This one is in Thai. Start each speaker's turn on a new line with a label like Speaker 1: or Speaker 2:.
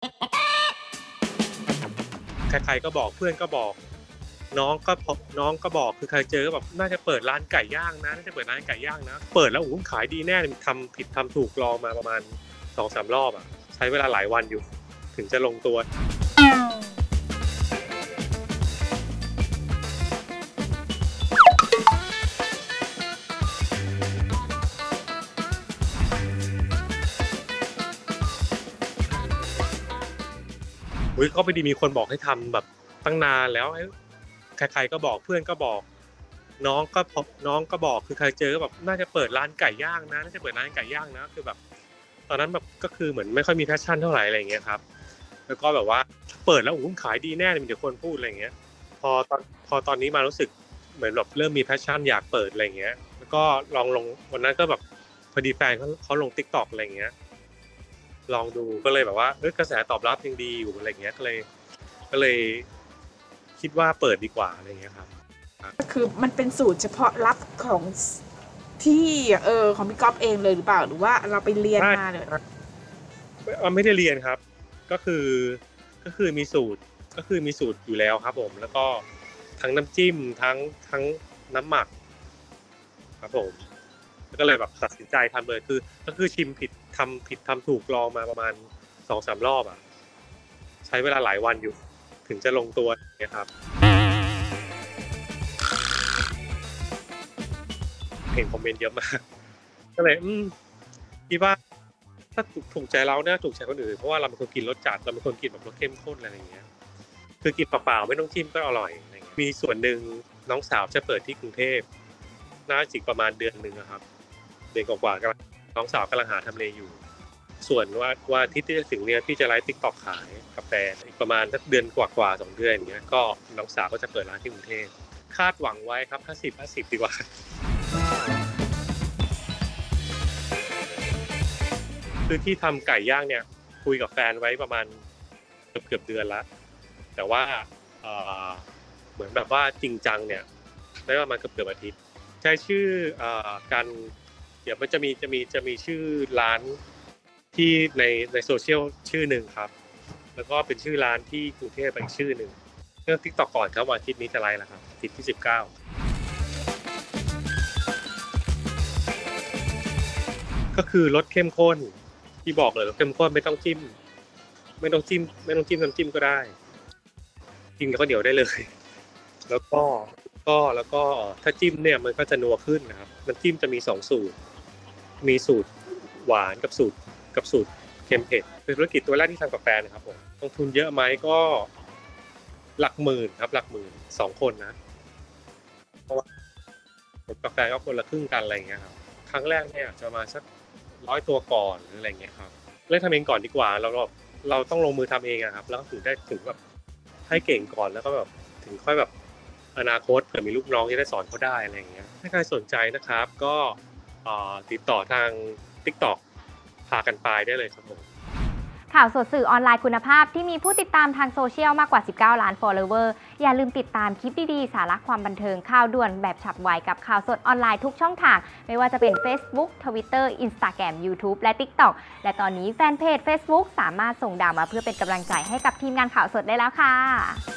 Speaker 1: ใครๆก็บอกเพื่อนก็บอกน้องก็บอกคือใครเจอก็แบบน่าจะเปิดร้านไก่ย่างนะน่าจะเปิดร้านไก่ย่างนะเปิดแล้วโอ้โฮขายดีแน่เลยทำผิดทำถูกลองมาประมาณ 2-3 รอบอะใช้เวลาหลายวันอยู่ถึงจะลงตัวอุ๊ยก็พอดีมีคนบอกให้ทำแบบตั้งนานแล้วใครๆก็บอกเพื่อนก็บอกน้องก็บอกคือใครเจอก็แบบน่าจะเปิดร้านไก่ย่างนะน่าจะเปิดร้านไก่ย่างนะคือแบบตอนนั้นแบบก็คือเหมือนไม่ค่อยมี passion เท่าไรอะไรอย่างเงี้ยครับแล้วก็แบบว่าเปิดแล้วโอ้โฮขายดีแน่เลยมีแต่คนพูดอะไรอย่างเงี้ยพอตอนนี้มารู้สึกเหมือนแบบเริ่มมี passion อยากเปิดอะไรอย่างเงี้ยแล้วก็ลองลงวันนั้นก็แบบพอดีแฟนเขาลง TikTok อะไรอย่างเงี้ยลองดูก็เลยแบบว่ากระแสตอบรับยังดีอยู่อะไรอย่างเงี้ยก็เลยคิดว่าเปิดดีกว่าอะไรอย่างเงี้ยครับ
Speaker 2: ก็คือมันเป็นสูตรเฉพาะลับของที่ของพี่ก๊อฟเองเลยหรือเปล่าหรือว่าเราไปเรียนมาเลย
Speaker 1: ไม่ได้เรียนครับก็คือมีสูตรอยู่แล้วครับผมแล้วก็ทั้งน้ำจิ้มทั้งน้ำหมักครับผมก็เลยแบบตัดสินใจทำเลยก็คือชิมผิดทำผิดทำถูกลองมาประมาณ 2-3 รอบอะใช้เวลาหลายวันอยู่ถึงจะลงตัวอย่างเงี้ยครับเห็นคอมเมนต์เยอะมากก็เลยคิดว่าถ้าถูกใจเราน่าถูกใจคนอื่นเพราะว่าเราเป็นคนกินรสจัดเราเป็นคนกินแบบรสเข้มข้นอะไรอย่างเงี้ยคือกินเปล่าๆไม่ต้องจิ้มก็อร่อยอะไรเงี้ยมีส่วนหนึ่งน้องสาวจะเปิดที่กรุงเทพน่าจะอีกประมาณเดือนนึงอะครับเดือนกว่าๆกำลังน้องสาวกำลังหาทำเลอยู่ส่วนว่าอาทิตย์ที่จะถึงเนี่ยพี่จะไลฟ์ TikTok ขายกับแฟนอีกประมาณสักเดือนกว่าๆ2เดือนอย่างเงี้ยก็น้องสาวก็จะเปิดร้านที่กรุงเทพคาดหวังไว้ครับ50-50ดีกว่าคือที่ทำไก่ย่างเนี่ยคุยกับแฟนไว้ประมาณเกือบเดือนแล้วแต่ว่าเหมือนแบบว่าจริงจังเนี่ยได้ประมาณเกือบอาทิตย์ใช้ชื่อกันเดี๋ยวมันจะมีชื่อร้านที่ในโซเชียลชื่อหนึ่งครับแล้วก็เป็นชื่อร้านที่กรุงเทพอีกชื่อหนึ่งเรื่อง TikTok ก่อนครับวันอาทิตย์นี้จะไลฟ์แล้วครับอาทิตย์ที่19ก็คือรสเข้มข้นที่บอกเลยรสเข้มข้นไม่ต้องจิ้มน้ำจิ้มก็ได้กินกับข้าวเหนียวได้เลยแล้วก็ถ้าจิ้มเนี่ยมันก็จะนัวขึ้นนะครับน้ำจิ้มจะมี2สูตรมีสูตรหวานกับสูตรเค็มเผ็ดเป็นธุรกิจตัวแรกที่ทำกับแฟนนะครับผมลงทุนเยอะไหมก็หลักหมื่นครับหลักหมื่น2คนนะเพราะว่าผมกับแฟนก็คนละครึ่งกันอะไรอย่างเงี้ยครับครั้งแรกเนี่ยจะมาสัก100ตัวก่อนหรืออะไรอย่างเงี้ยครับเริ่มทำเองก่อนดีกว่าเราต้องลงมือทำเองอะครับแล้วก็ถึงแบบให้เก่งก่อนแล้วก็แบบถึงค่อยแบบอนาคตเผื่อมีลูกน้องจะได้สอนเขาได้อะไรอย่างเงี้ยถ้าใครสนใจนะครับก็ติดต่อทาง TikTok พากันไปได้เลยครับผม
Speaker 3: ข่าวสดสื่อออนไลน์คุณภาพที่มีผู้ติดตามทางโซเชียลมากกว่า19 ล้าน follower อย่าลืมติดตามคลิปดีๆสาระความบันเทิงข่าวด่วนแบบฉับไวกับข่าวสดออนไลน์ทุกช่องทางไม่ว่าจะเป็น Facebook Twitter Instagram YouTube และ TikTok และตอนนี้แฟนเพจ Facebook สามารถส่งดาวมาเพื่อเป็นกำลังใจให้กับทีมงานข่าวสดได้แล้วค่ะ